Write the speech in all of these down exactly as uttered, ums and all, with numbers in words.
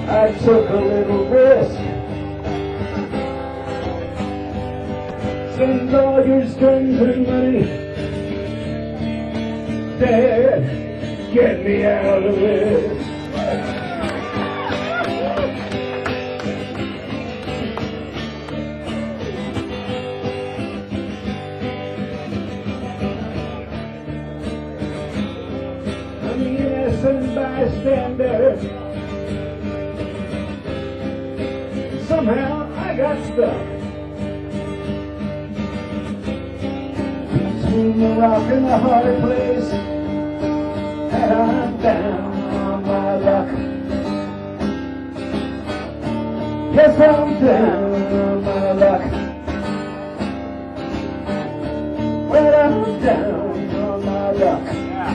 I took a little risk. Some lawyers, guns, and money. Dad, get me out of this. I'm the innocent bystander. Somehow I got stuck between the rock and the hard place, and I'm down on my luck. Yes, I'm down on my luck. Well, I'm down on my luck.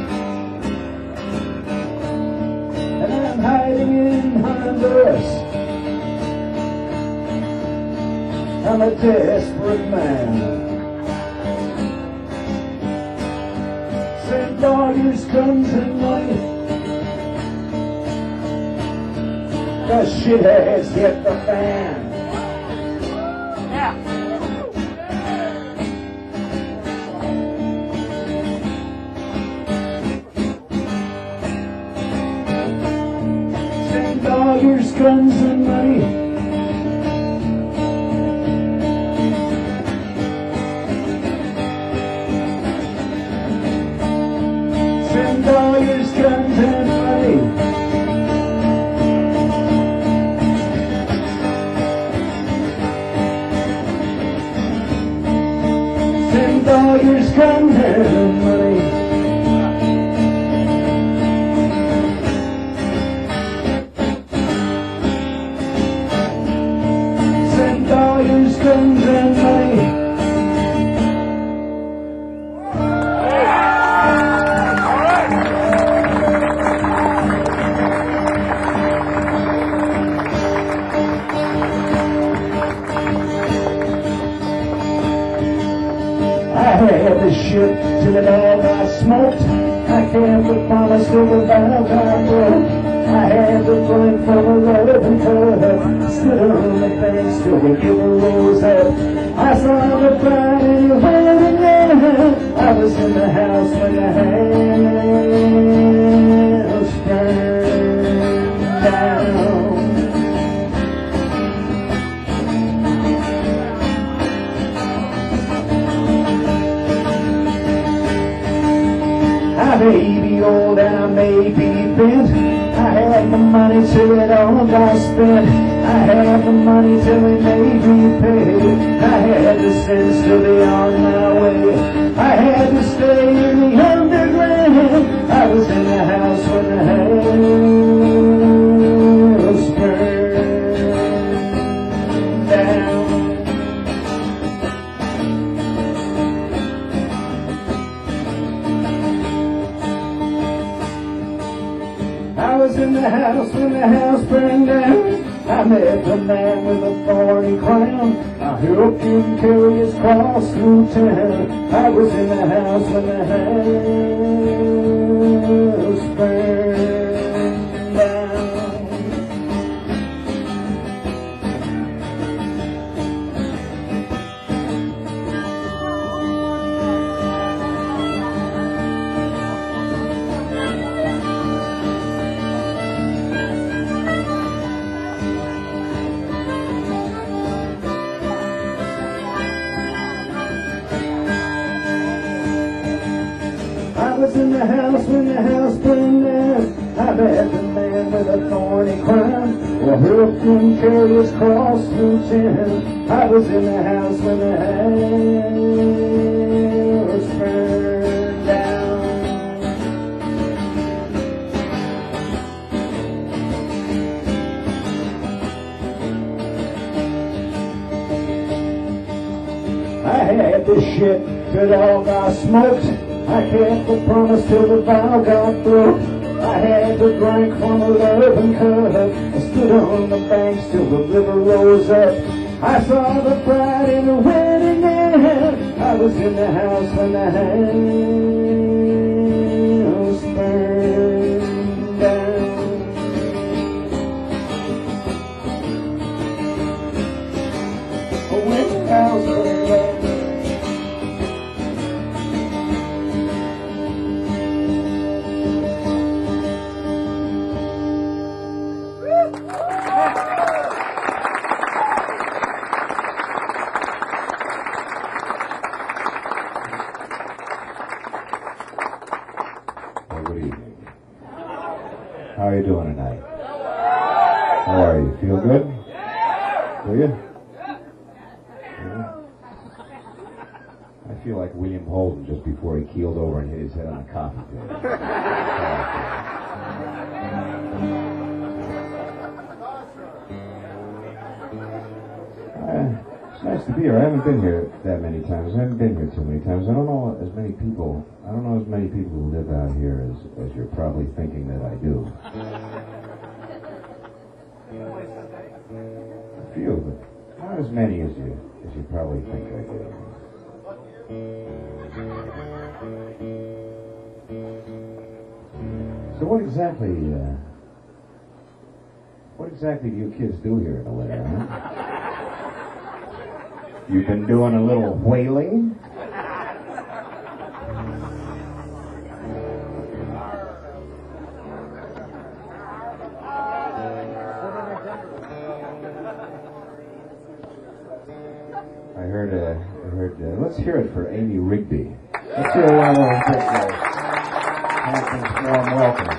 And I'm hiding in Honduras. I'm a desperate man. Send lawyers, guns, and money. The shitheads hit the fan. Yeah. Send lawyers, guns, and money. Lawyers, guns, and money. Send lawyers, guns, and money. Send lawyers, guns, and money. I had the shit till it all got smoked. I kept the promise till the battle got broke. I had the drink from a love and cup. Stood on the bank till the river rose up. I saw the bride in the wedding gown. I was in the house when the house burned down. I may be old and I may be bent. I had the money till it all got spent. I had the money till it made me pay. I had the sense to be on my way. I had to stay in the underground. I was in the house when the house burned down. I was in the house when the house burned down. I met the man with a thorny crown. I helped him carry his cross through town. I was in the house when the house burned down. I was in the house when the house burned down. I met the man with a thorny crown. I helped him carry his cross through town. I was in the house when the house burned down. I had this shit till it all got smoked. I kept the promise till the vow got broke. I had to drink from a loving cup. I stood on the banks till the river rose up. I saw the bride in the wedding gown. I was in the house when the house burned down. are you doing tonight? How are you? Feel good? Do you? Yeah. I feel like William Holden just before he keeled over and hit his head on the coffee table. uh, it's nice to be here. I haven't been here that many times. I haven't been here too many times. I don't know as many people. I don't know as many people who live out here as, as you're probably thinking that I do. A few, but not as many as you as you probably think I do. So what exactly, uh, what exactly do you kids do here in the winter, huh? You've been doing a little whaling? I heard, uh, I heard, uh, let's hear it for Amy Rigby. Let's hear one more and take a handsome, warm welcome.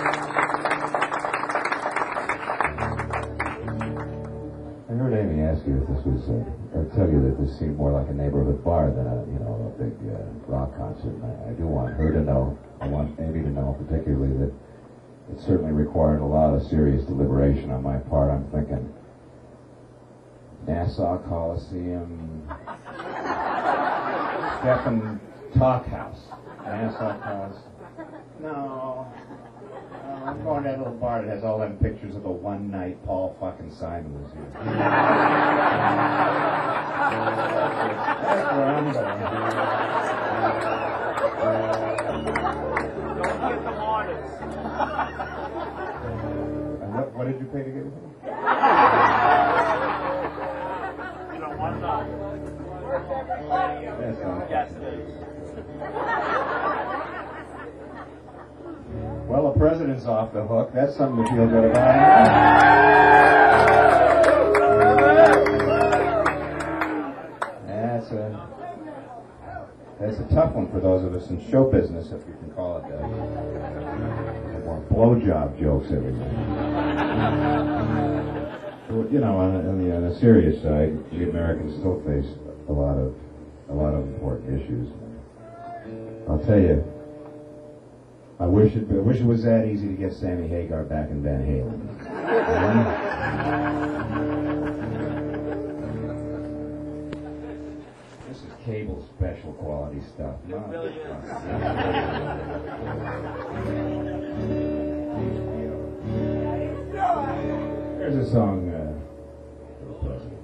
I heard Amy ask you if this was, uh, or tell you that this seemed more like a neighborhood bar than a, you know, a big uh, rock concert. And I, I do want her to know, I want Amy to know particularly that it certainly required a lot of serious deliberation on my part. I'm thinking Nassau Coliseum, Stephen Talkhouse, Nassau Coliseum. No, no, I'm going to that little bar that has all them pictures of the one night Paul fucking Simon was here. That's where I'm going. Don't get the artists. And what, what did you pay to get it? One dollar. Yes, sir. Yes, it is. Well, the president's off the hook. That's something to feel good about. That's a that's a tough one for those of us in show business, if you can call it that. More blowjob jokes every night. You know, on, on the on the serious side, we Americans still face a lot of a lot of important issues. I'll tell you, I wish it I wish it was that easy to get Sammy Hagar back in Van Halen. This is cable special quality stuff. It really is. Here's a song uh, for the president.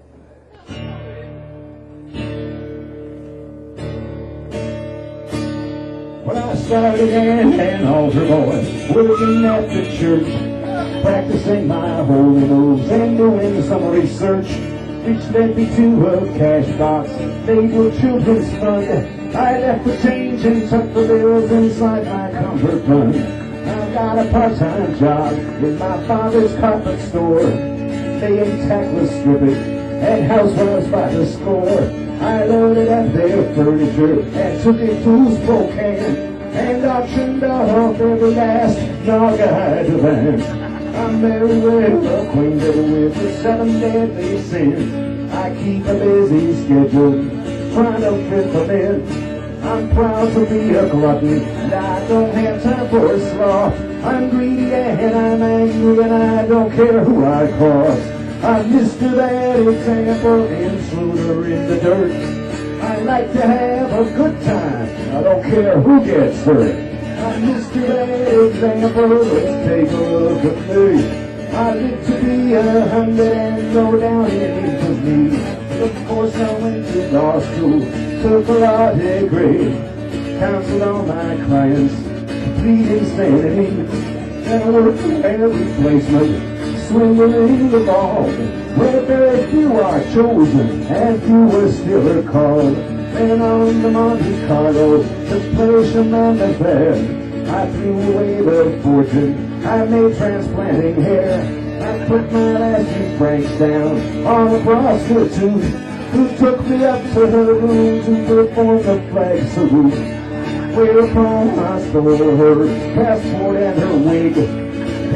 When I started in an altar boy, working at the church, practicing my holy moves and doing some research, which led me to a cash box made with children's fund. I left the change and tucked the bills inside my comfort fund. I got a part-time job in my father's carpet store. They ain't tactless stripping and housewives by the score. I loaded up their furniture and took it to Spokane and auctioned off every last Naga divan. I'm married with a queen bed with the seven deadly sins. I keep a busy schedule trying to fit them in. I'm proud to be a glutton, and I don't have time for sloth. I'm greedy and I'm angry, and I don't care who I cross. I'm Mister Bad Example, intruder in the dirt. I like to have a good time, I don't care who gets hurt. I'm Mister Bad Example, let's take a look at me. I live to be a hundred and go down into me. Of course I went to law school, took a law degree, counseled all my clients, complete insanity. And I worked for every placement, swinging the ball, where very few are chosen and few are still are called. And on the Monte Carlo, the place among the fair, I threw away the fortune I made transplanting hair. I put my last few francs down on a prostitute who took me up to her room to perform the flag salute. Whereupon I stole her passport and her wig,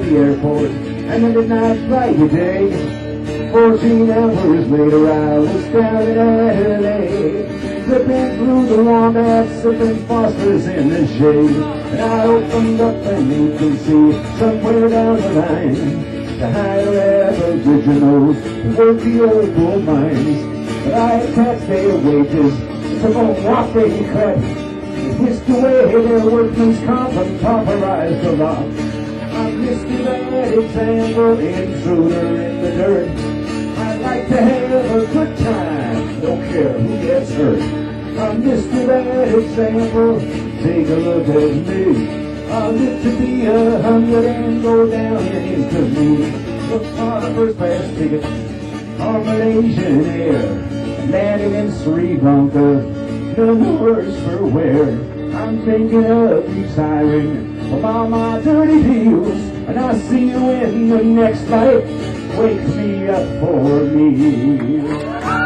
the airport, and the midnight flight today. Fourteen hours later, I was down in L A, zipping through the Wombat, sipping Foster's in the shade. And I opened up and you can see somewhere down the line the higher aboriginals who work the old gold mines. But I had taxed their wages, took on what they cut, whisked away their workman's comp and pauperized a lot. I missed that example, intruder in the dirt. I'd like to have a good time, don't care who gets hurt. I missed that example, take a look at me. I live to be a hundred and go down in infamy. Look for the first class ticket on Malaysian Air, landing in Sri Lanka, no worse for wear. I'm thinking of retiring from all my dirty deals, and I'll see you in the next life. Wake me up for me.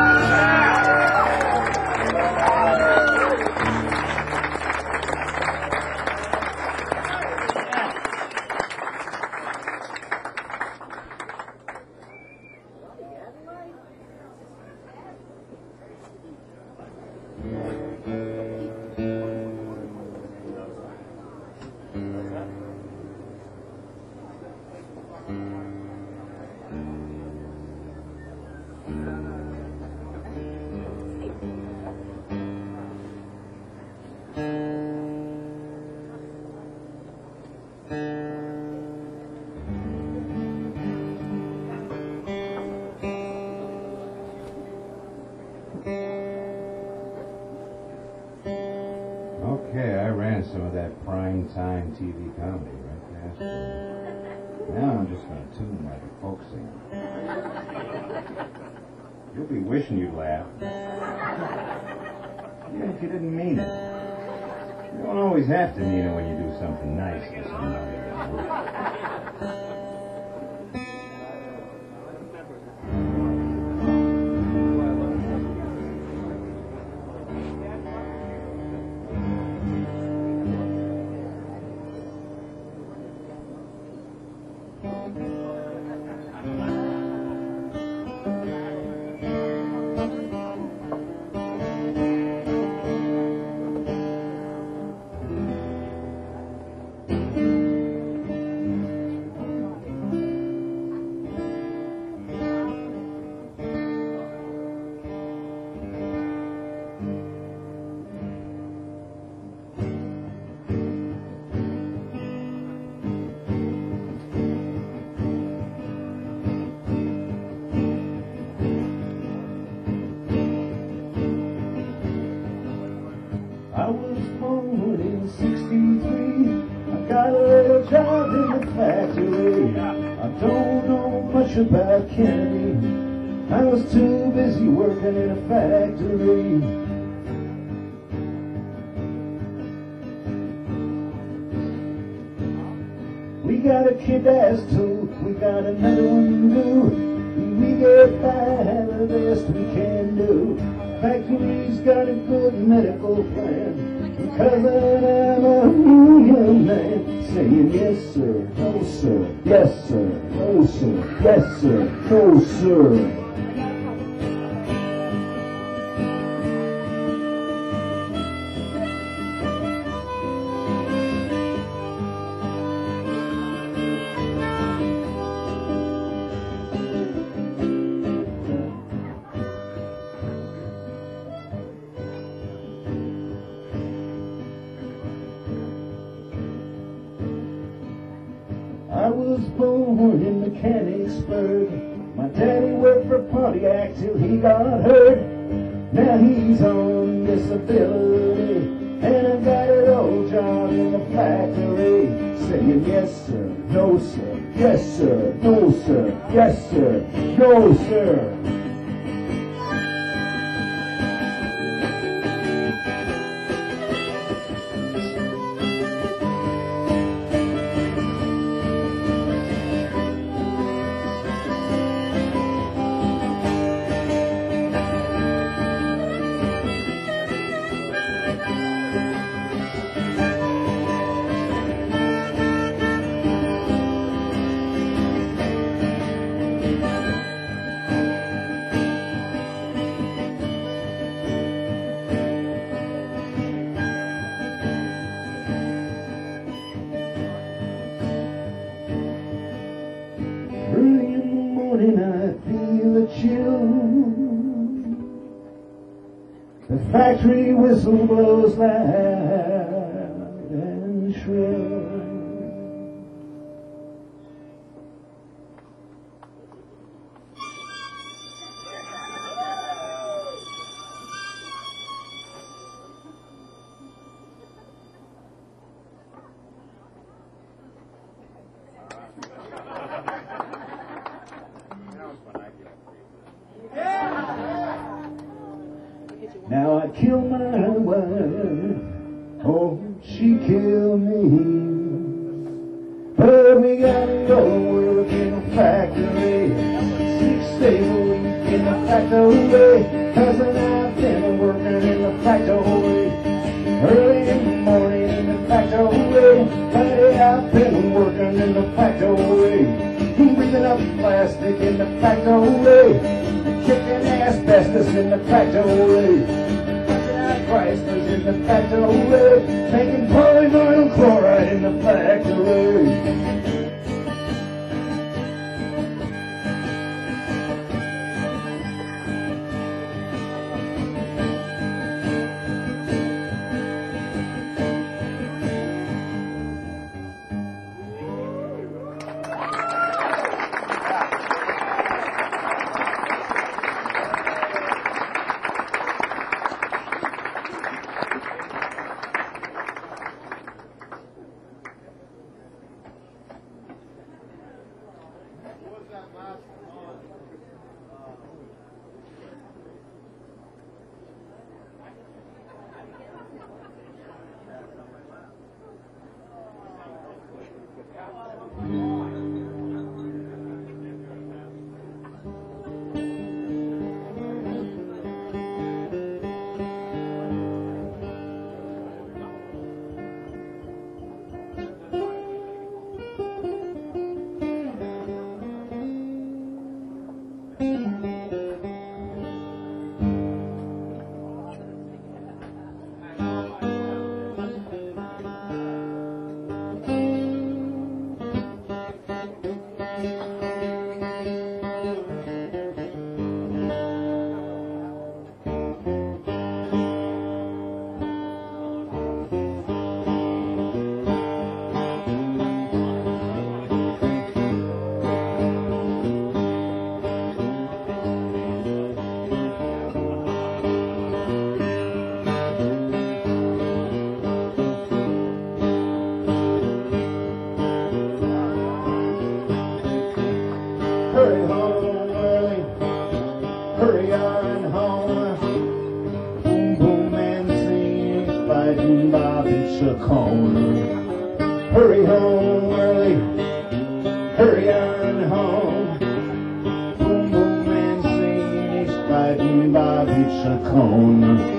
Okay, I ran some of that prime time T V comedy right past you. Now I'm just going to tune like a folk singer. You'll be wishing you'd laugh. Even if you didn't mean it. You don't always have to mean it when you do something nice for somebody. I was born in sixty-three. I got a little job in the factory. I don't know much about Kennedy. I was too busy working in a factory. We got a kid that's two, we got another one due. We get by the best we can do. Factory's got a good medical plan, because I'm a union man. Saying yes sir, no sir, yes sir, no sir, yes sir, no sir. I was born in Mechanicsburg. My daddy worked for Pontiac till he got hurt. Now he's on disability, and I got an old job in the factory. Saying yes sir, no sir, yes sir, no sir, yes sir, no sir. factory whistle blows loud and shrill. Now I killed my wife, oh, she killed me. But we gotta go work in a factory, six days a week in the factory. Cousin, I've been working in the factory, early in the morning in the factory. Buddy, I've been working in the factory, breathing up plastic in the factory, kicking asbestos in the factory, pushing out Chryslers in the factory, making polyvinyl chloride in the factory. Hurry home early, hurry on home. Boom boom and sing, fighting Bobby Chacon. Hurry home early, hurry on home. Boom boom and sing, fighting Bobby Chacon.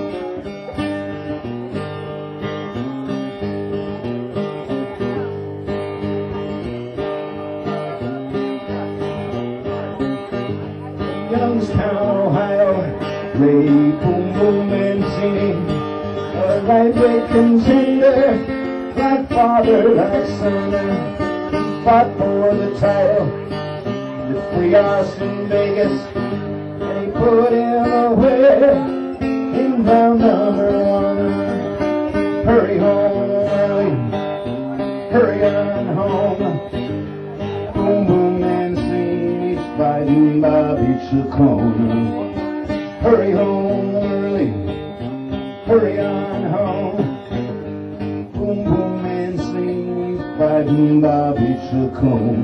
Youngstown, Ohio, lay boom boom and singing, a lightweight contender, like father, like son, fought for the title, the three Austin Vegas, and he put him away in round number one. Hurry home early, hurry on home, boom boom and sing, fighting Bobby Chacon. Hurry home early, hurry on home. Boom boom and sing, fighting Bobby Chacon.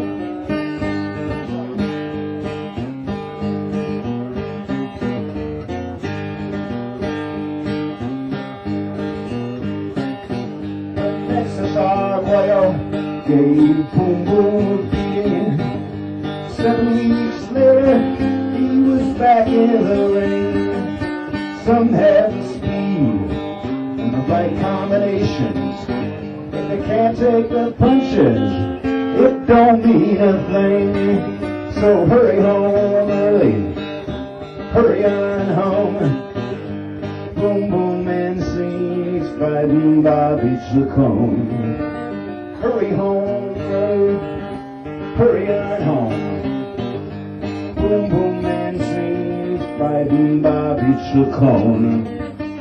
Texas Arguello gave boom boom a beating. Seven weeks later, he was back in the ring. Some have the speed and the right combinations. If they can't take the punches, it don't mean a thing. So hurry home early, hurry on home. Boom boom and sing, fighting Bobby Chacon. Hurry home early, hurry on home. Boom boom and sing, fighting Bobby Chacon.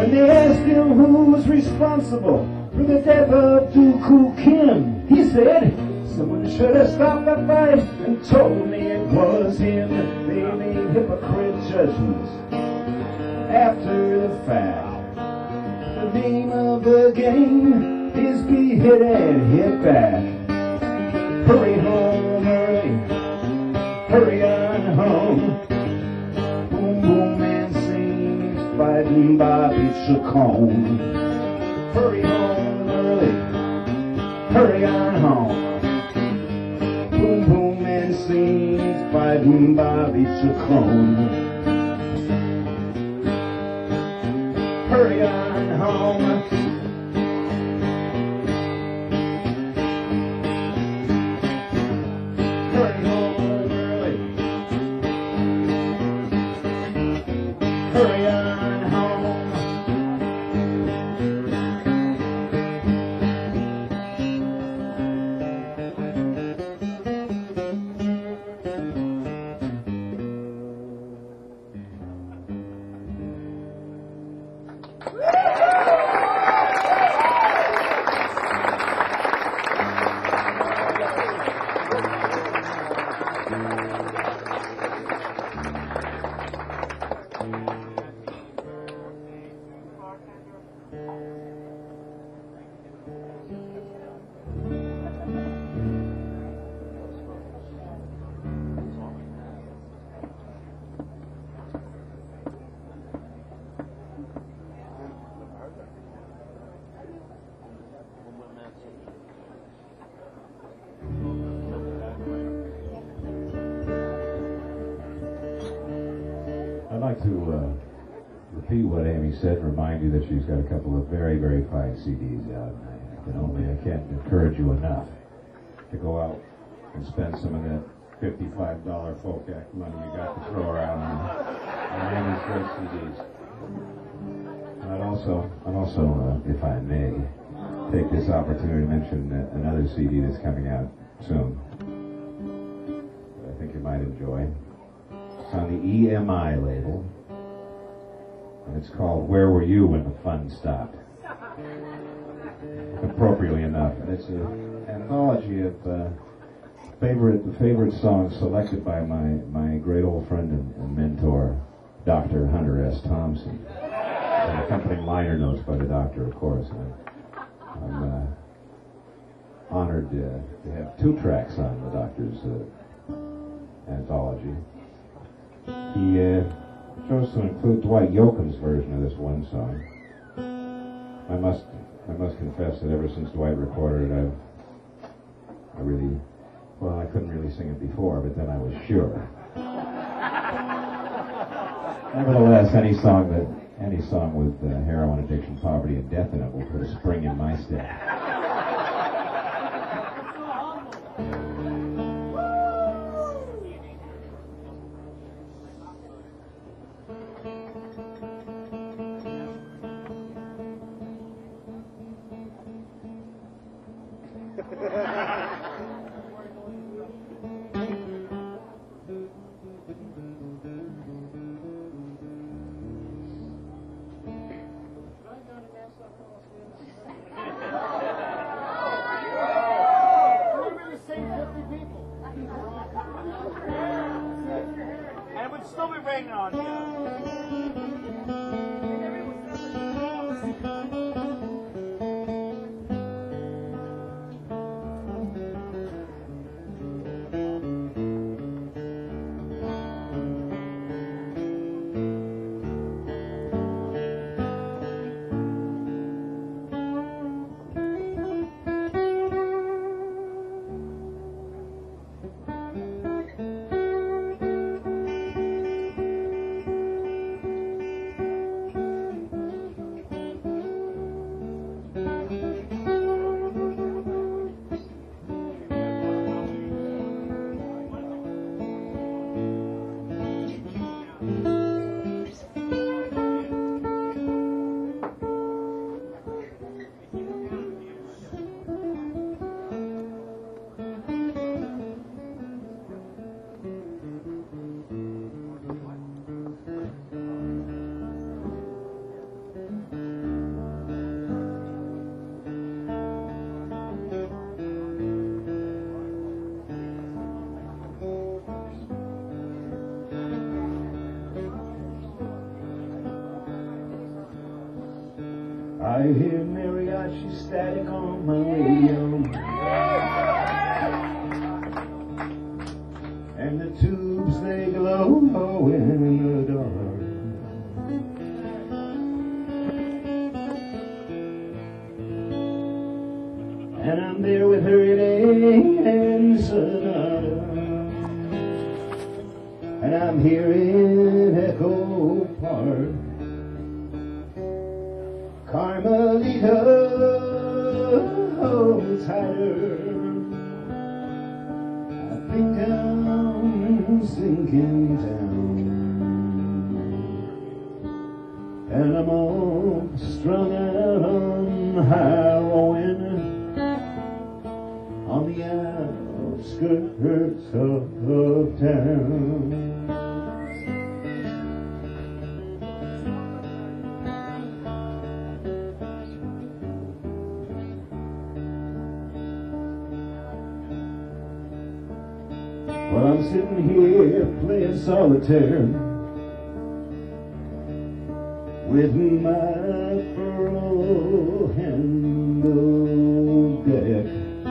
When they asked him who was responsible for the death of Dooku Kim, he said, someone should have stopped the fight and told me it was him. They made hypocrite judgments after the fact. The name of the game is be hit and hit back. Hurry home early, hurry on home. Boom boom and sings, fighting Bobby Chacon. Hurry home early, hurry on home. Boom boom and sings, fighting Bobby Chacon. Hurry on home. Hurry home early. Hurry on home. I'd like to uh, repeat what Amy said and remind you that she's got a couple of very, very fine C Ds out. I can only, I can't encourage you enough to go out and spend some of that fifty-five dollar folk act money you got to throw around on, on Amy's great C Ds. And I'd also, I'd also, uh, if I may, take this opportunity to mention uh, another C D that's coming out soon that I think you might enjoy. It's on the E M I label, and it's called Where Were You When the Fun Stopped? Appropriately enough, and it's an anthology of uh, favorite favorite songs selected by my, my great old friend and, and mentor, Doctor Hunter S. Thompson. And accompanying liner notes by the Doctor, of course. And I'm uh, honored uh, to have two tracks on the Doctor's uh, anthology. He uh, chose to include Dwight Yoakam's version of this one song. I must, I must confess that ever since Dwight recorded it, I've, I really, well, I couldn't really sing it before, but then I was sure. Nevertheless, any song that, any song with uh, heroin addiction, poverty, and death in it will put a spring in my step. And it would still be raining on you. I hear mariachi static on my radio, and the tubes they glow in the dark. And I'm there with her and Sonata, and I'm here in Echo Park. Carmelita, hold me tighter. I think I'm sinking down, and I'm all strung out on heroin on the outskirts of town. Well, I'm sitting here playing solitaire with my pearl handle deck.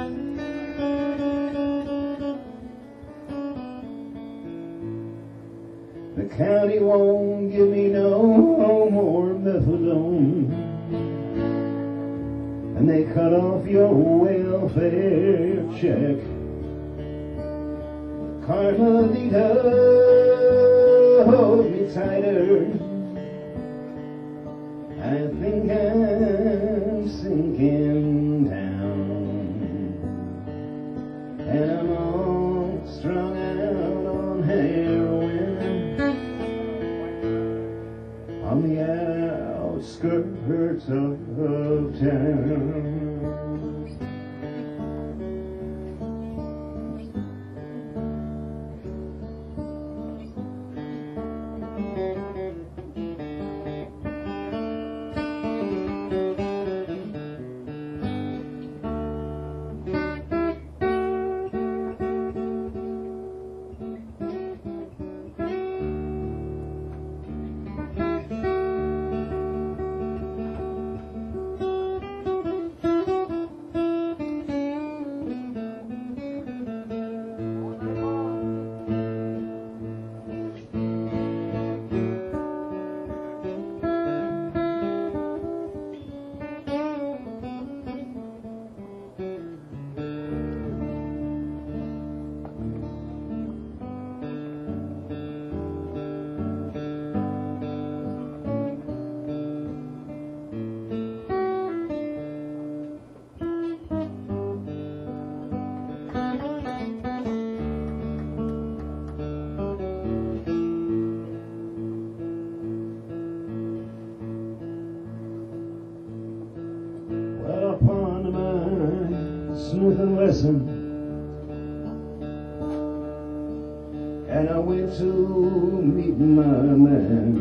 The county won't give me no more methadone, and they cut off your welfare check. Carmelita, hold me tighter. I think I'm sinking down, and I'm all strung out on heroin on the outskirts of town. Smith and Wesson, and I went to meet my man.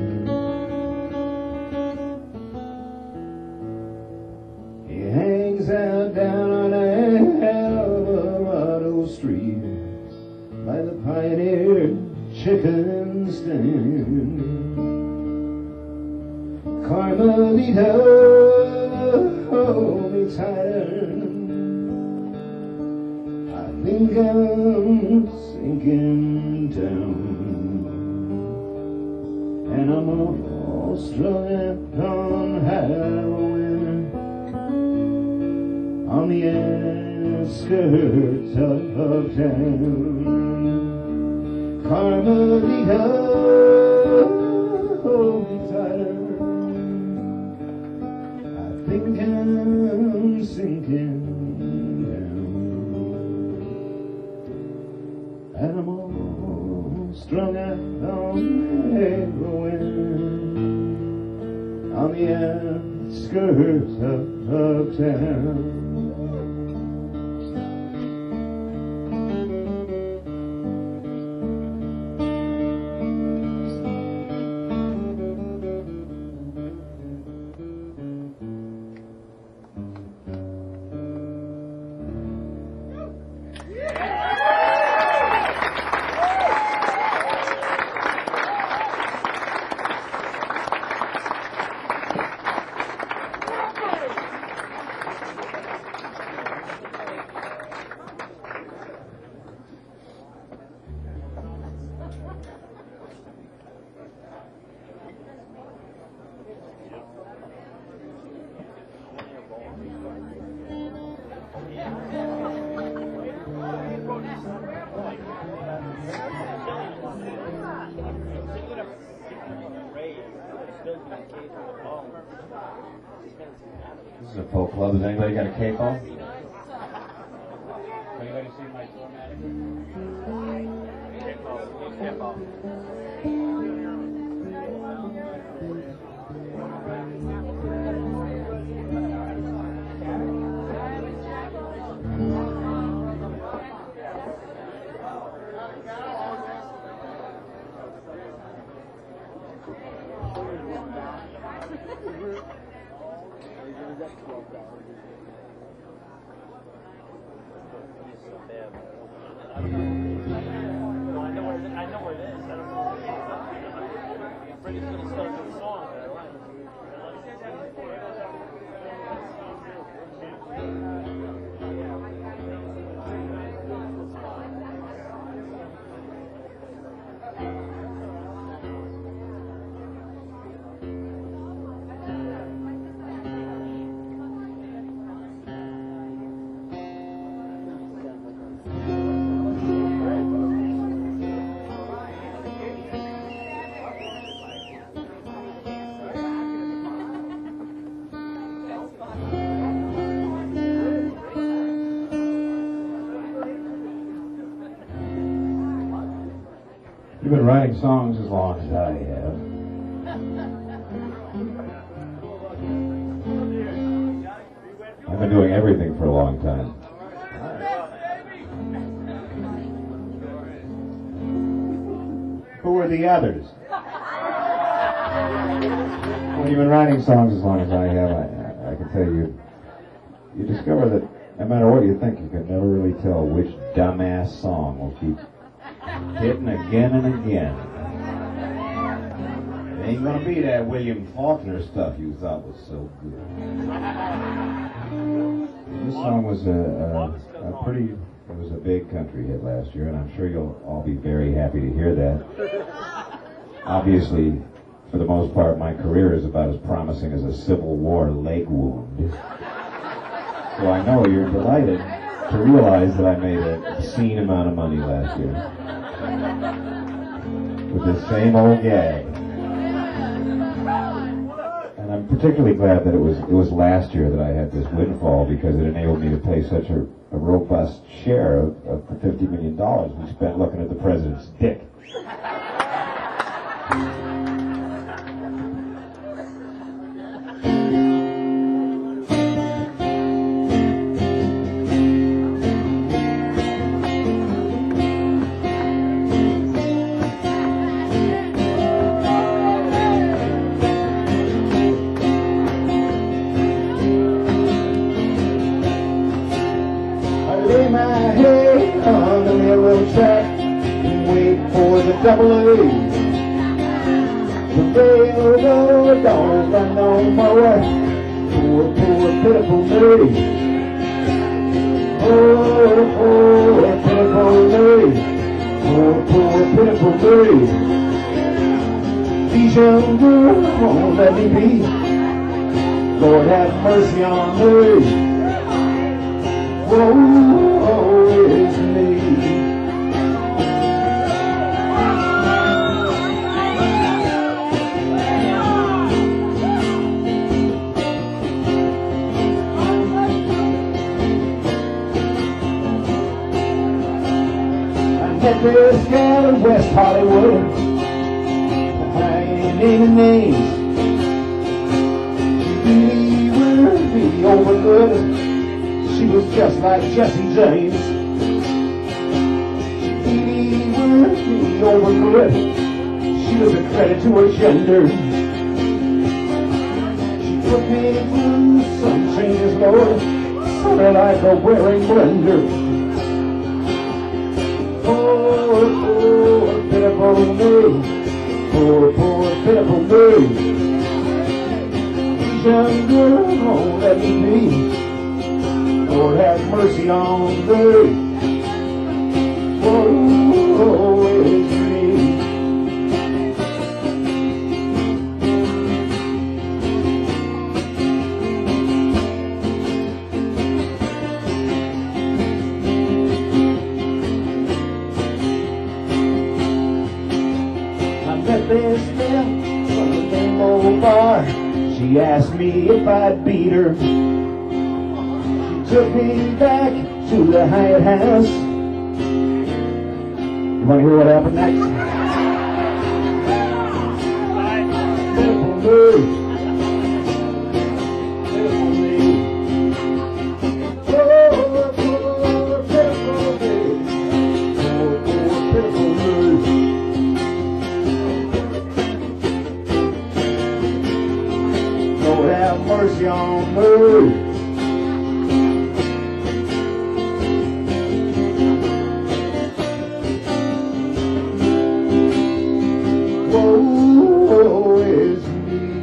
He hangs out down on Alvarado Street by the Pioneer Chicken Stand. Carmelita, hold me tighter. I think I'm sinking down, and I'm all strung out on heroin on the outskirts of town. Carmelita, hold me tighter. I think I'm sinking, and I'm all strung out on heroin on the outskirts of, of town. This is a folk club. Has anybody got a cape on? Anybody see my formatting? Cape off. I know where it is. I know where it is. I don't know where it is. Freddie's going to start the song. You've been writing songs as long as I have. I've been doing everything for a long time. Who are the others? When you've been writing songs as long as I have, I, I can tell you, you discover that no matter what you think, you can never really tell which dumbass song will keep hitting again and again. It ain't gonna be that William Faulkner stuff you thought was so good. This song was a, a, a pretty, it was a big country hit last year, and I'm sure you'll all be very happy to hear that. Obviously, for the most part, my career is about as promising as a Civil War leg wound. So I know you're delighted to realize that I made an obscene amount of money last year with this same old gag. And I'm particularly glad that it was it was last year that I had this windfall, because it enabled me to pay such a, a robust share of, of the fifty million dollars we spent looking at the president's dick. Double A. The railroad don't run no more. Poor, poor, pitiful me. Oh, poor, pitiful me. Poor, poor, pitiful me. These young girls won't let me be. Lord have mercy on me. Woe is me. This gal in West Hollywood, I ain't naming names. She really would be over good. She was just like Jesse James. She really would be over good. She was a credit to her gender. She put me through some changes, Lord, sorta like a wearing blender. Poor, poor, pitiful me. Poor, poor, pitiful me. These young girls won't let me be. Lord have mercy on me. Woe is me. This gal from the same old bar. She asked me if I'd beat her. She took me back to the Hyatt House. You want to hear what happened next? Pitiful me. Pitiful me. Oh, poor pitiful me. Oh, poor pitiful me. Lord have mercy on me. Woe is me.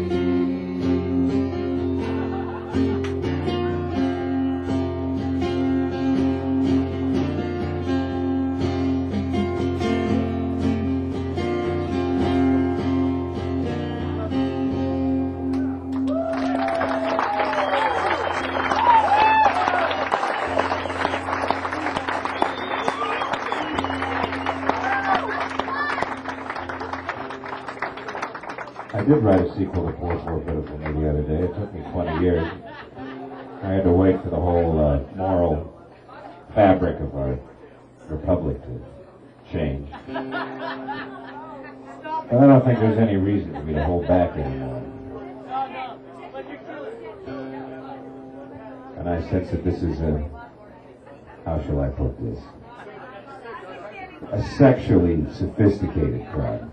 I did write a sequel to Poor Poor Pitiful Me the other day. It took me twenty years. I had to wait for the whole uh, moral fabric of our republic to change. But I don't think there's any reason for me to hold back anymore. And I sense that this is a, how shall I put this, a sexually sophisticated crowd.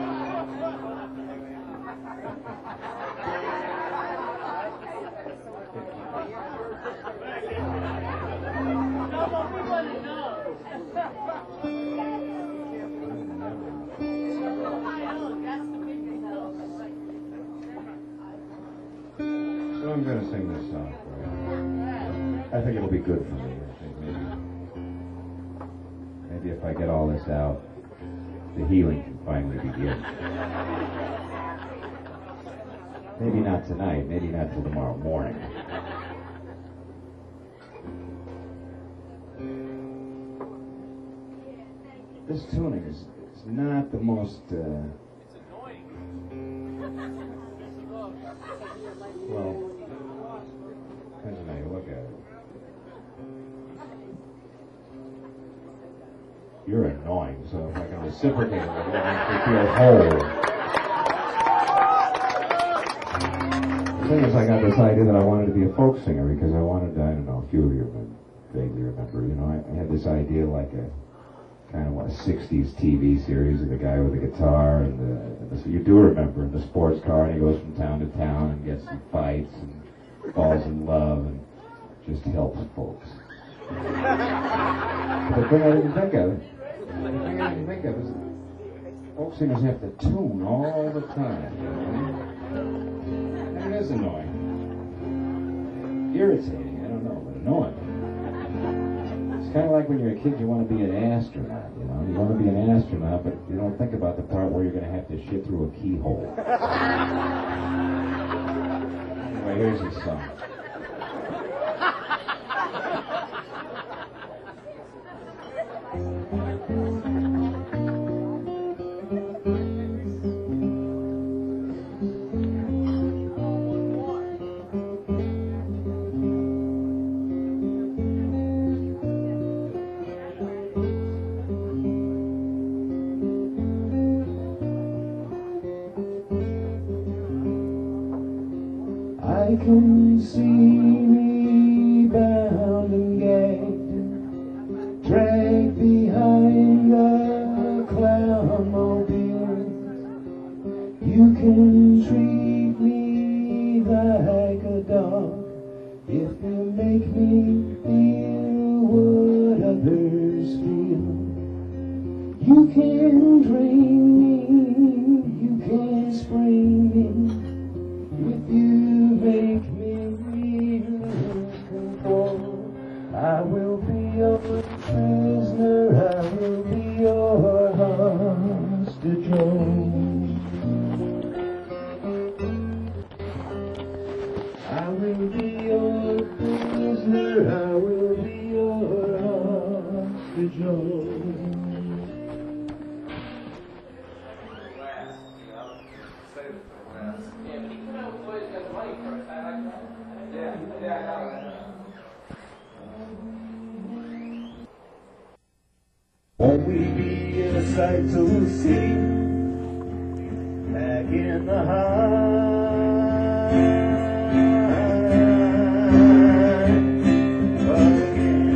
So I'm going to sing this song for you. I think it'll be good for me. I think maybe, maybe if I get all this out, the healing can finally begin. Maybe not tonight, maybe not till tomorrow morning. This tuning is, is not the most, uh, well, depends on how you look at it. You're annoying, so if I can reciprocate it, it makes me feel whole. The thing is, I got this idea that I wanted to be a folk singer because I wanted to, I don't know, a few of you vaguely remember, you know, I, I had this idea like a kind of what, a sixties T V series of the guy with the guitar and the, and the, you do remember, in the sports car, and he goes from town to town and gets in fights and falls in love and just helps folks. But the thing I didn't think of, the thing I didn't think of is folk singers have to tune all the time, you know? And it is annoying. Irritating, I don't know, but annoying. It's kind of like when you're a kid, you want to be an astronaut, you know? You want to be an astronaut, but you don't think about the part where you're going to have to shit through a keyhole. Anyway, here's this song. I can see me bound and gagged, dragged behind a clownmobile. You can treat me like a dog if you make me feel what others feel. You can drain me, you can spring me, if you make me lose control. I will be your prisoner, I will be your hostage. I will be your prisoner, I will be your hostage. sight to see. Back in the high again.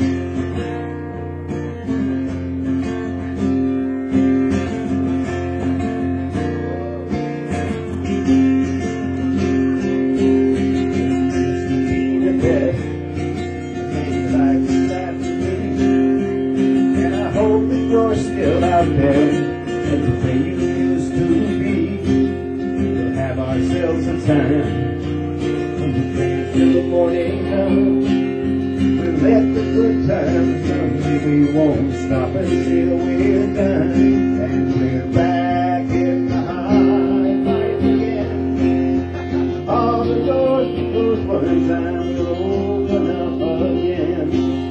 Used to be the best, made like that to me, and I hope that you're still out there, and the way you used to be. We'll have ourselves a time when we dance till the morning comes. We'll let the good times come. We won't stop until we're done, and we're back in the high life again. All the doors that closed one time will open up again.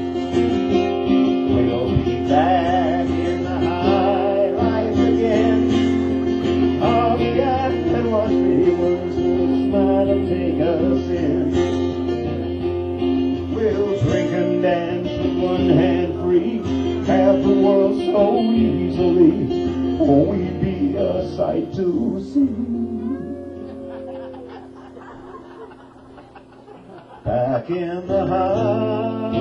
We'll be back in the high life again. All we got and what we was will smile and take us in. We'll drink and dance with one hand free, have the world so easily. Won't we be a sight to see? Back in the high,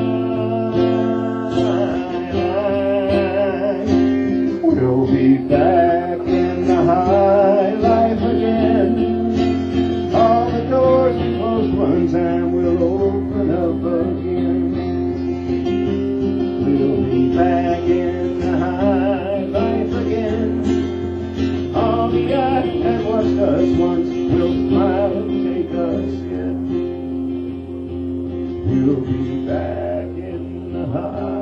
we'll be back in the high life again. All the doors we closed one time will open up again. We'll be back in the high life again. All we got and watched us once will smile and take us in. We'll be back in the high.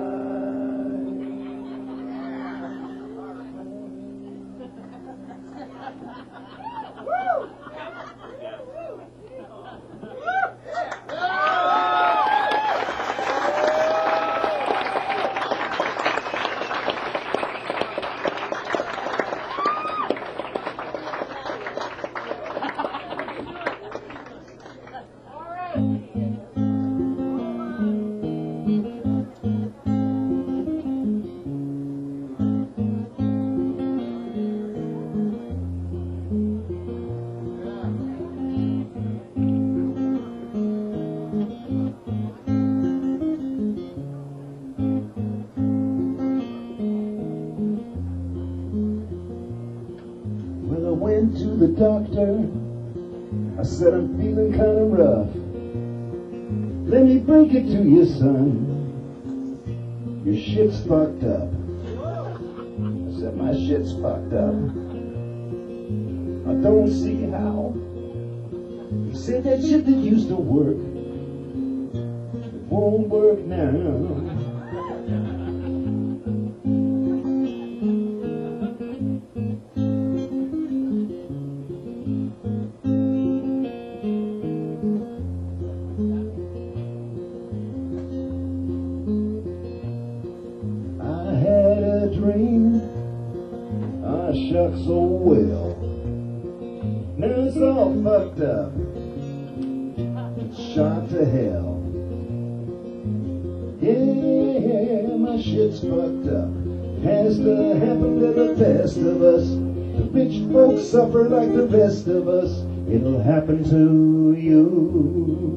To the doctor, I said I'm feeling kind of rough. Let me break it to you, son, your shit's fucked up. I said my shit's fucked up. I don't see how. He said that shit that used to work, it won't work now. Shucks, oh well, now it's all fucked up, it's shot to hell. Yeah, my shit's fucked up, has to happen to the best of us. The rich folks suffer like the best of us, it'll happen to you.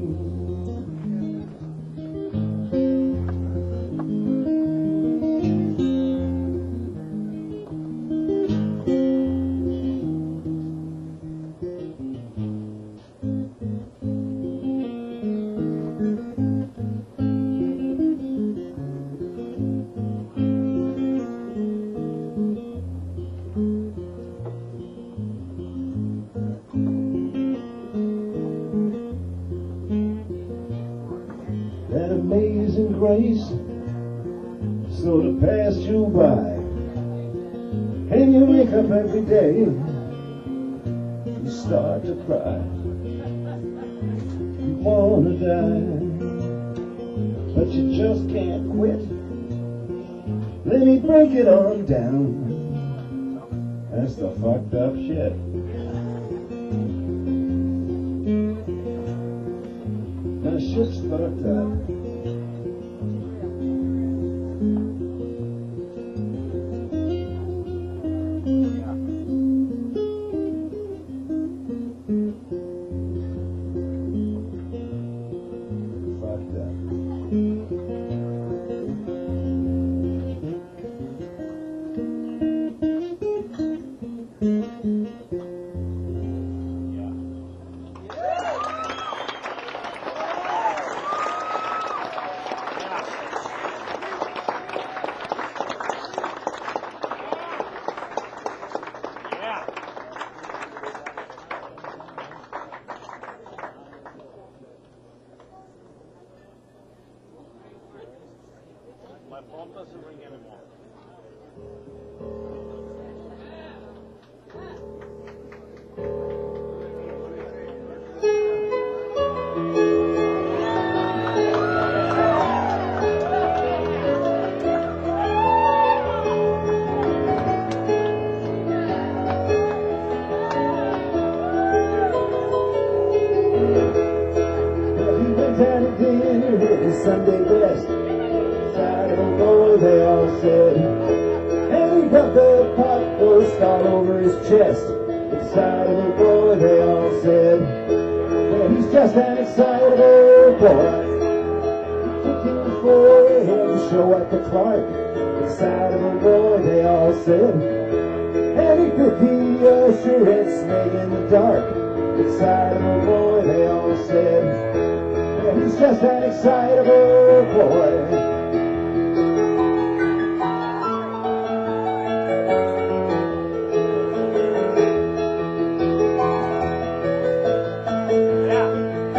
That amazing grace sort of passed you by, and you wake up every day, you start to cry. You wanna die, but you just can't quit. Let me break it on down, that's the fucked up shit. Now shit's fucked up. phone doesn't ring anymore. Down to dinner in the Sunday best. Side of a boy, they all said. And he got the pot roast all over his chest. The side of a boy, they all said. Well, he's just an excitable boy. He took him for a head show at the Clark. The side of a boy, they all said. And he put the usher at Snake in the dark. The side of a boy, they all said. He's just an excitable boy. Yeah.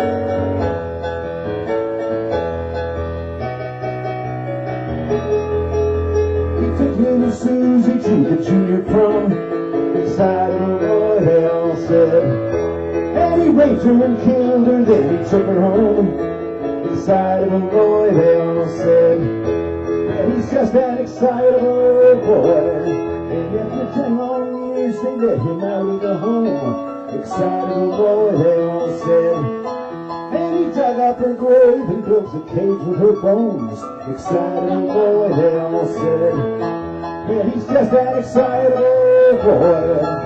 He took little Susie to the junior prom. Excitable boy, they all said. And he raped her and killed her, then he took her home. Excitable boy, they all said. Yeah, he's just an excitable boy. And after ten long years, they let him out of the home. Excitable boy, they all said. And he dug up her grave and built a cage with her bones. Excitable boy, they all said. Yeah, he's just an excitable boy.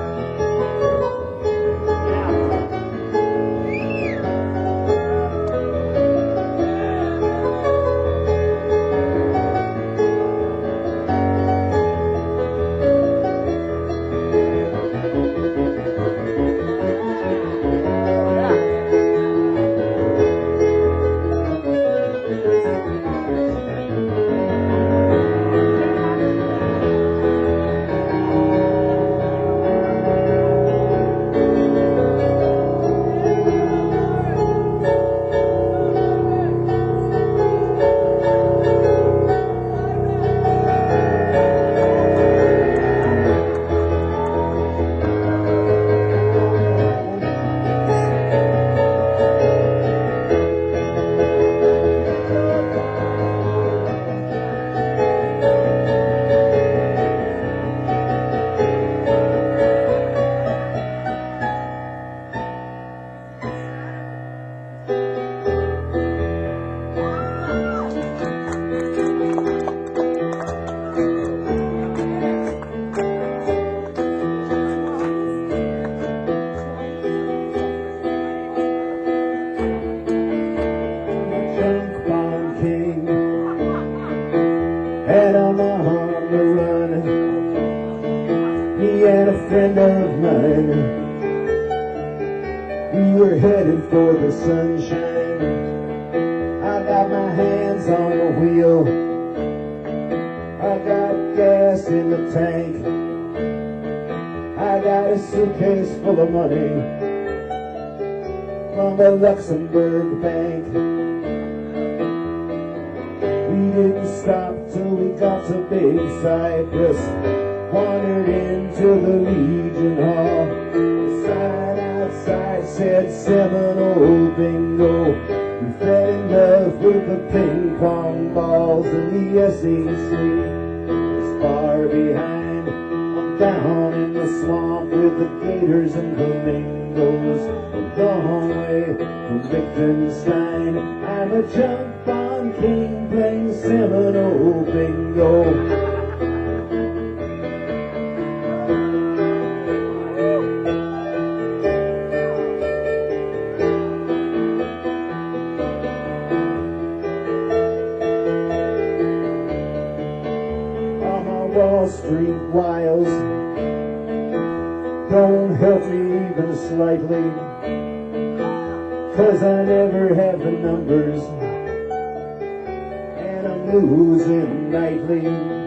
And I'm on the run. Me and a friend of mine, we were headed for the sunshine. I got my hands on the wheel, I got gas in the tank, I got a suitcase full of money from the Luxembourg bank. We didn't stop till we got to Big Cypress, wandered into the Legion Hall. The sign outside said Seminole Bingo. We fell in love with the ping pong balls and the S E C. It's far behind, I'm down in the swamp with the gators and flamingos. A long way from Liechtenstein, I'm a jump on king playing Seminole Bingo. Wall Street wiles don't help me even slightly, 'cause I never have the numbers and I'm losing nightly.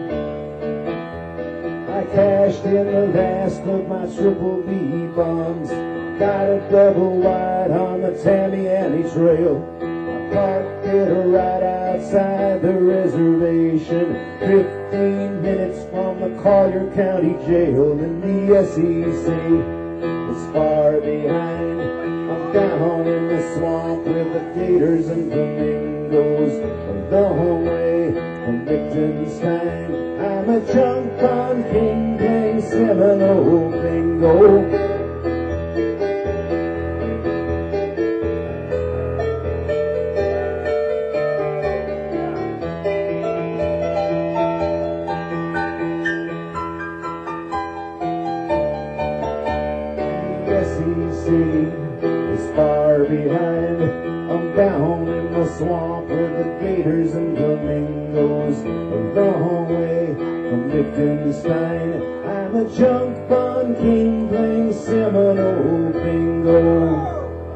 I cashed in the last of my triple B bonds, got a double wide on the Tamiami Trail. I parked market right outside the reservation, fifteen minutes from the Collier County Jail, in the S E C is far behind. I'm down in the swamp with the gators and flamingos, the home way from Liechtenstein. I'm a junk on King playing Seminole bingo. Is far behind. I'm down in the swamp with the gators and flamingos, the home way from Liechtenstein. I'm a junk bond king playing Seminole bingo.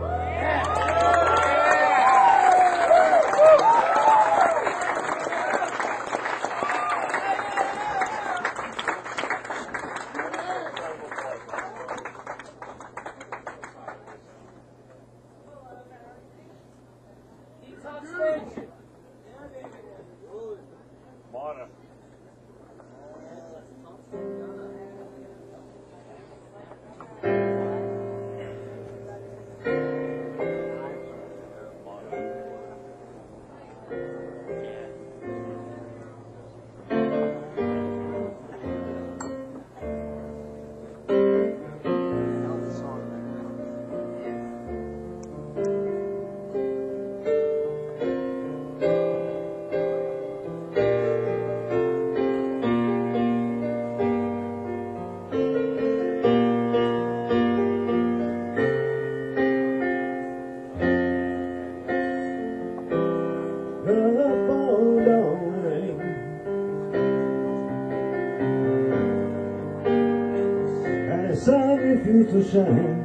To shine.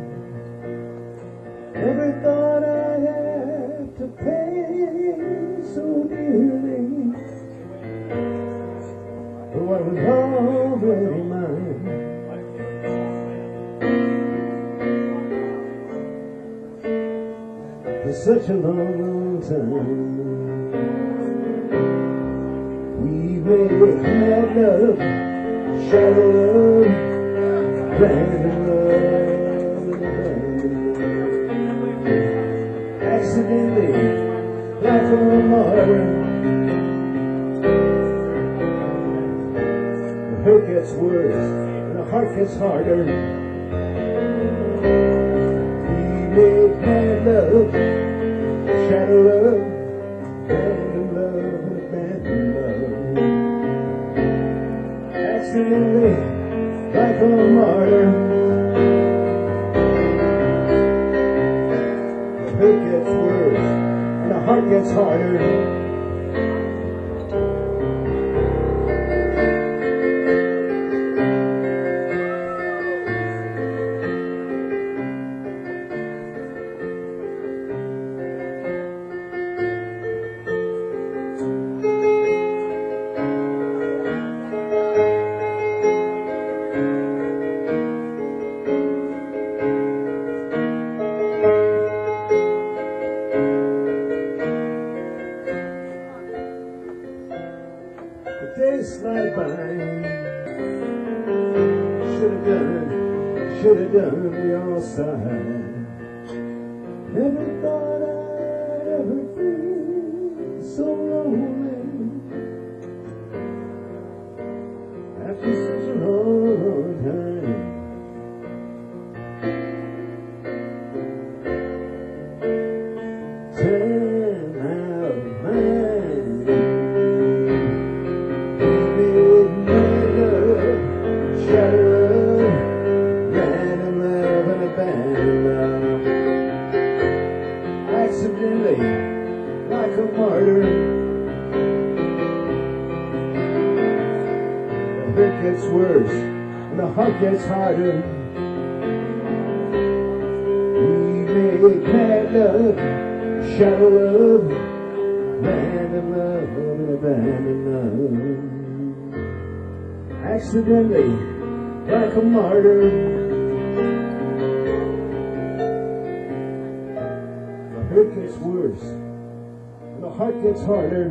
Every thought I had to pay so dearly for what was already mine. For such a long, long time we made mad love, shadow love, random love. Accidentally, like a martyr, the hurt gets worse and the heart gets harder. We made mad love, shadow love, random love, abandoned love. Accidentally, like a martyr. The hurt gets worse and the heart gets harder. Slide by. Should have done, should have done, we all sighed. Never thought I'd ever feel so lonely after such a long time. Time out of mind. Accidentally, like a martyr, the hurt gets worse and the heart gets harder. We made mad love, shadow love, random love, and abandoned love. Accidentally, like a martyr. It gets worse, and the heart gets harder.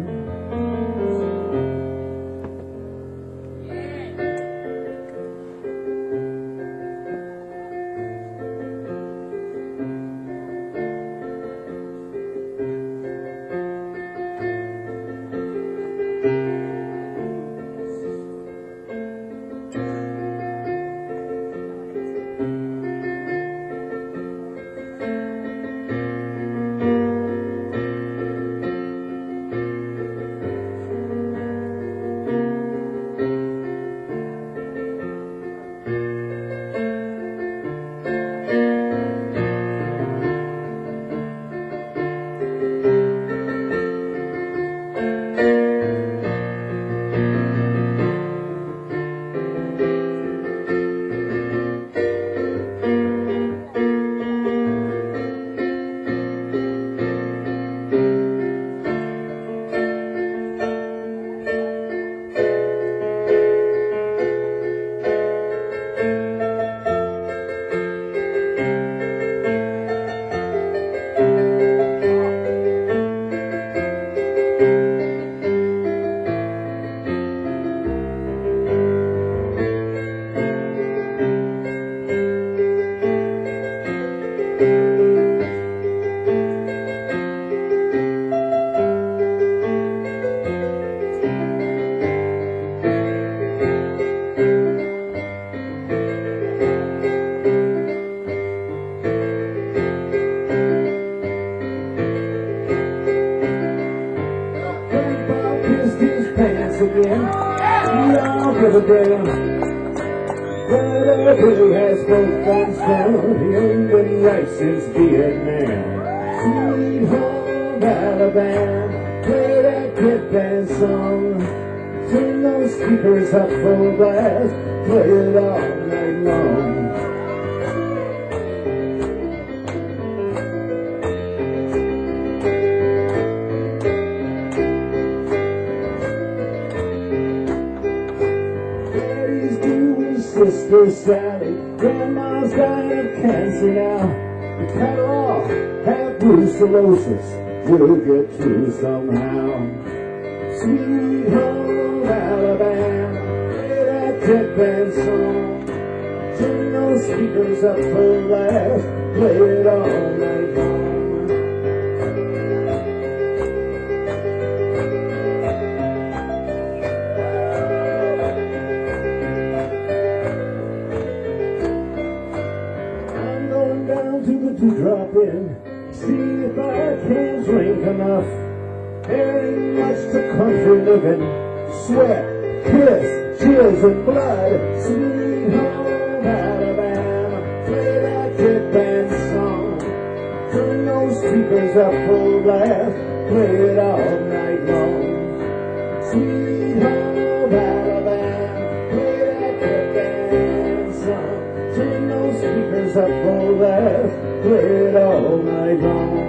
The damn Brother Billy has both guns down. He ain't been right since Vietnam. Sweet home Alabama, play that kid band song. Turn those speakers up full blast, play it all night long. Sister Sally, Grandma's dying of cancer now. The cattle all have brucellosis, we'll get through somehow. Sweet home Alabama, play that jet band song. Turn those speakers up full blast, play it all night long. To drop in, see if I can drink enough. There ain't much to country living, sweat, kiss, tears and blood. Sweet home Alabama, play that jet band song. Turn those speakers up full blast, play it all night long. Sweet home Alabama, play that jet band song. Turn those speakers up full blast, play it all night long.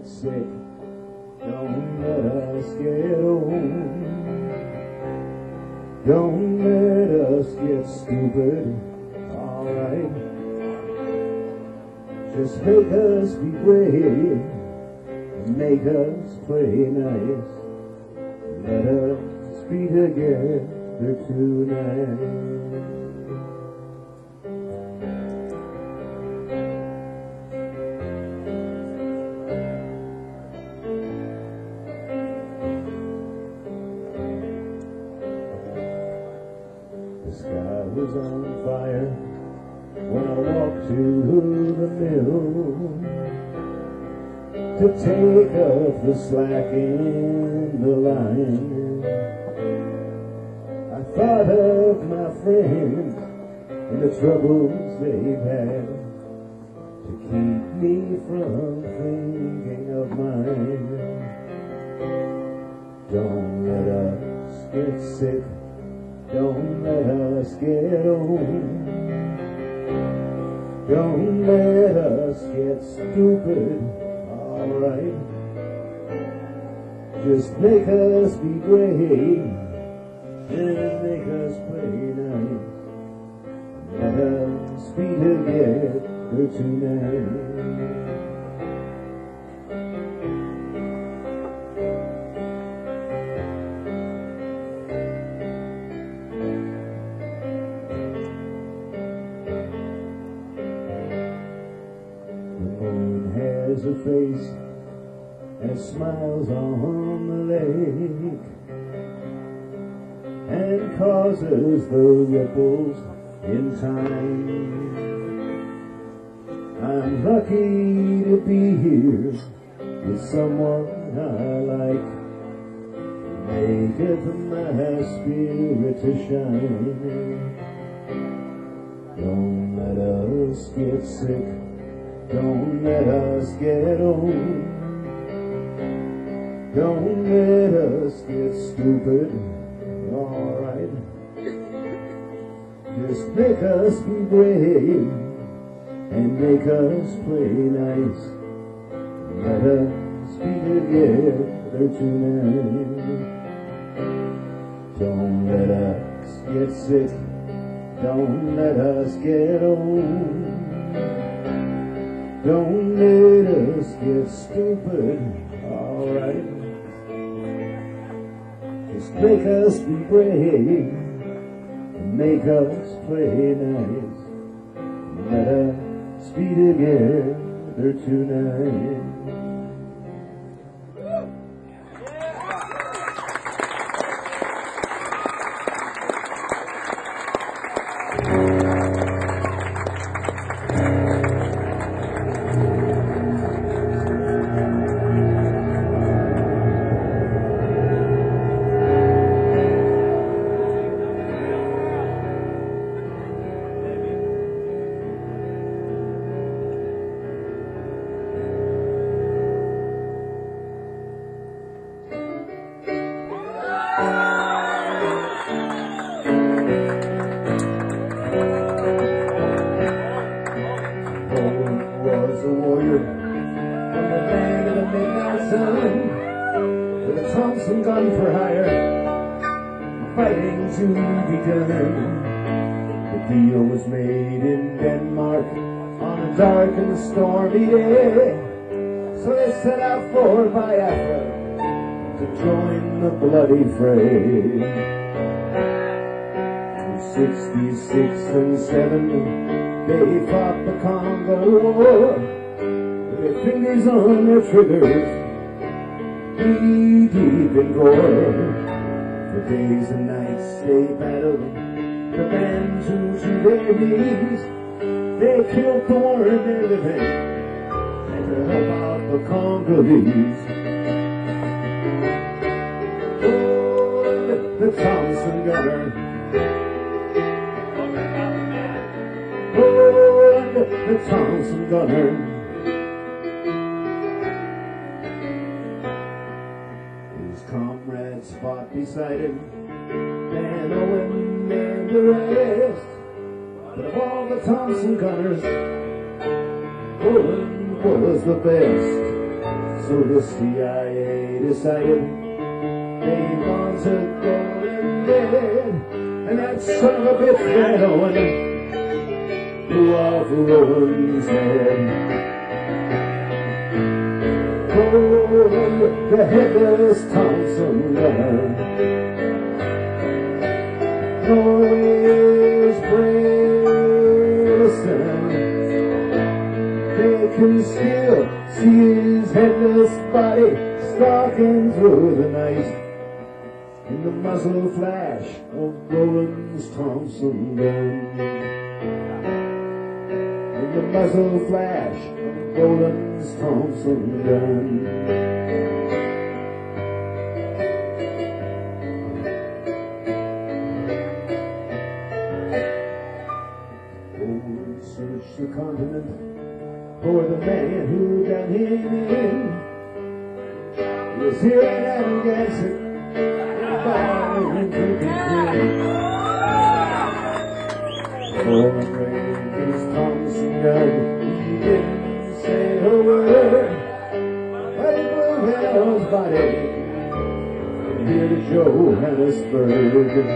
get sick. Don't let us get old. Don't let us get stupid. Alright. Just make us be brave and make us play nice. Let us be together tonight. Was on fire when I walked to the mill to take up the slack in the line. I thought of my friends and the troubles they've had to keep me from thinking of mine. Don't let us get sick. Don't let us get old. Don't let us get stupid. Alright. Just make us be brave and make us play nice. Let us be together tonight. A face and smiles on the lake and causes the ripples in time. I'm lucky to be here with someone I like. Maketh my spirit to shine. Don't let us get sick. Don't let us get old. Don't let us get stupid. Alright. Just make us be brave and make us play nice. Let us be together tonight. Don't let us get sick. Don't let us get old. Don't let us get stupid, alright. Just make us be brave and make us play nice. Let us be together tonight. Stormy day, so they set out for Biafra to join the bloody fray. In sixty-six and seven, they fought the Congo War, with their fingers on their triggers, knee deep in gore. For days and nights they battled the Bantu to their knees. They killed the worm they're living and to help out the Congolese. Oh, the Thompson gunner. Oh, the Thompson gunner. His comrades fought beside him, Dan Owen and the rest. But of all the Thompson gunners, Owen was the best. So the C I A decided they wanted Roland dead, and that son of a bitch ran on blew off Roland's head. Roland, the headless Thompson gunner, Norway's bravest son. They can still see his headless body stalking through the night in the muzzle flash of Roland's Thompson gun. In the muzzle flash of Roland's Thompson gun. Roland searched the continent for the man who done him in. He was here in Narragansett, and bound and drinking clean. Roland raised his Thompson gun, he didn't say a word, but he blew Hell's body from here to Johannesburg.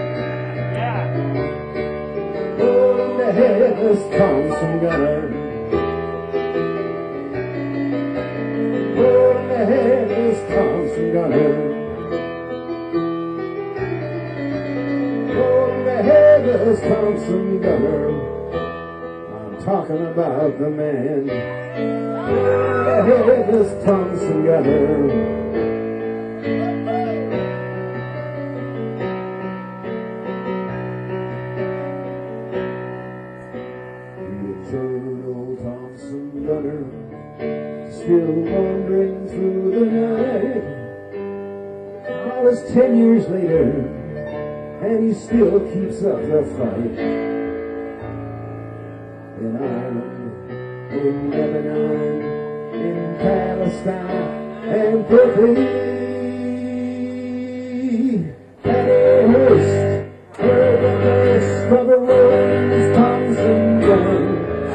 Roland, the headless Thompson gunner, Roland, the headless Thompson gunner, Roland, the headless Thompson gunner. I'm talking about the man, the headless Thompson gunner. The eternal old Thompson gunner, still wandering through the night. Now it's ten years later, and he still keeps up the fight. In Ireland, in Lebanon, in Palestine, and Turkey, and he hurst, heard the burst of a Roland's Thompson gun.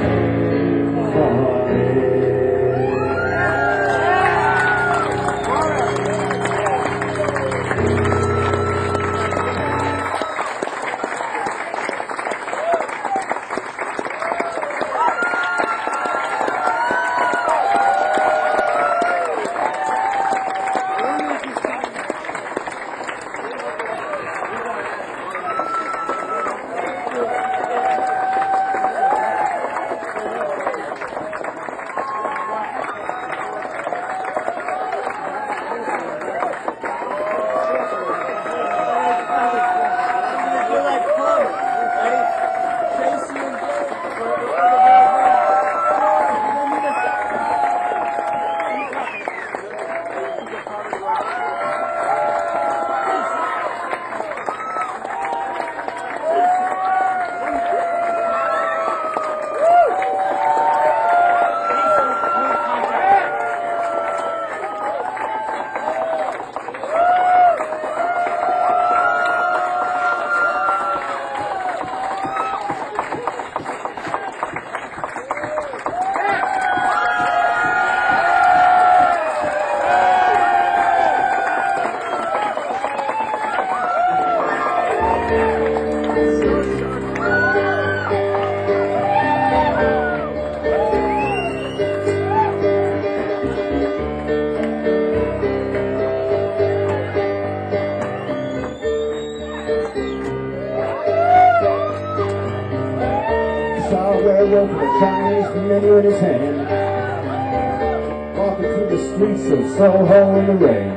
Werewolf with a Chinese menu in his hand, walking through the streets of Soho in the rain.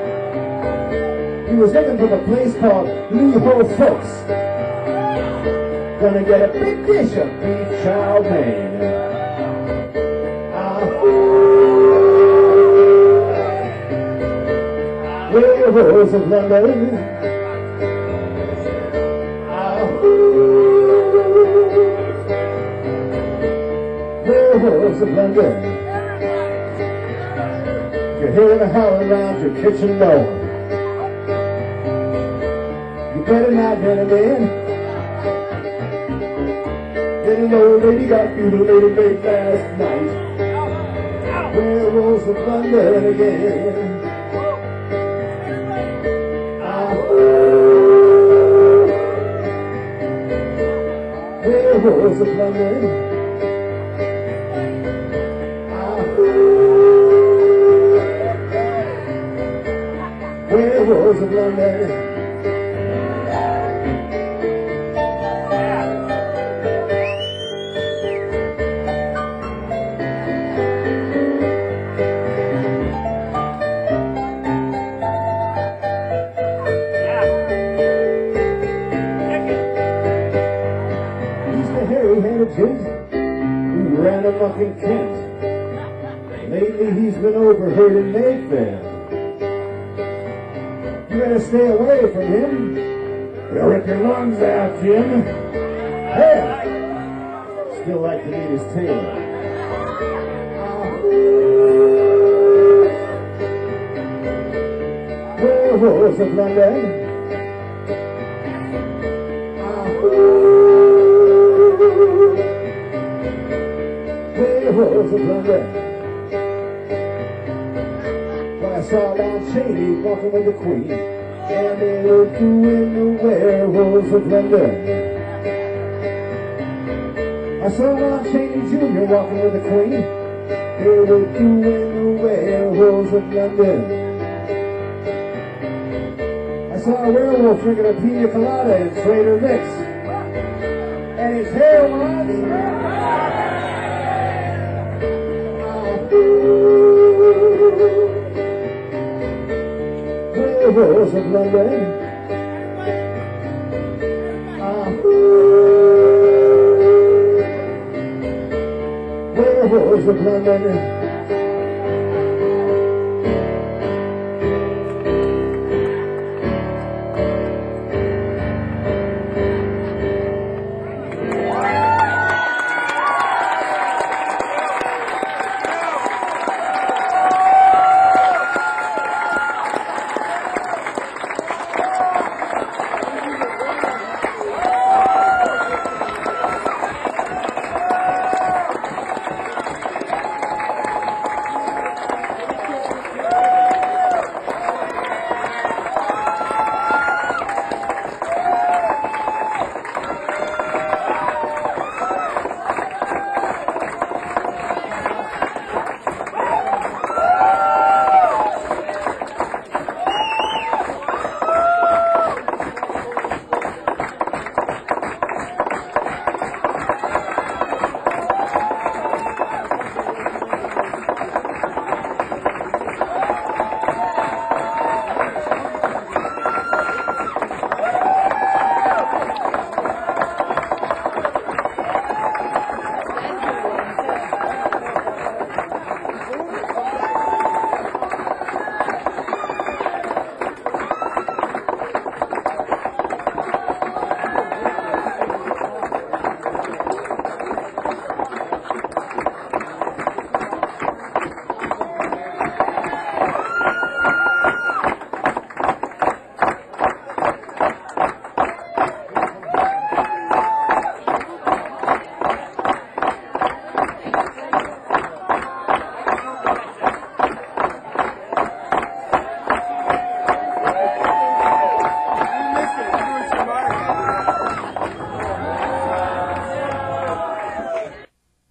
He was looking for the place called Lou Ho Folks. Gonna get a big dish of beef chow mein. Werewolves of London. Werewolves of London. You're hearing a howl around your kitchen door. You better not let him in. Little old lady got mutilated late last night. Werewolves of London again. Ah, werewolves of London. Ah, werewolves of London. Who ran amok in Kent. Lately he's been overheard in Mayfair. You better stay away from him. He'll rip your lungs out, Jim. Hey! Still like to meet his tailor. Werewolves of London. Werewolves of London. When I saw Don Chaney walking with the Queen, and they were doing the Werewolves of London. I saw Don Chaney Junior walking with the Queen, they were doing the Werewolves of London. I saw a werewolf drinking a pina colada in Trader Vic's, and his hair was Werewolves of London. Ah, werewolves of London.